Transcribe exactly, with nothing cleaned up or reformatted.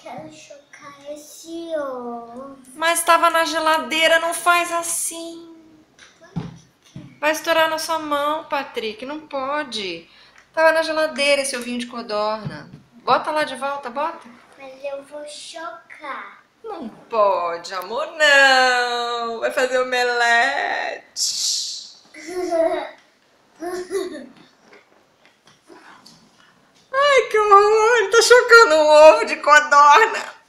quero chocar esse ovo. Mas estava na geladeira, não faz assim. Vai estourar na sua mão, Patrick, não pode. Tava na geladeira esse ovinho de codorna. Bota lá de volta, bota. Mas eu vou chocar. Não pode, amor, não. Vai fazer omelete. Ai, que horror. Ele tá chocando um ovo de codorna.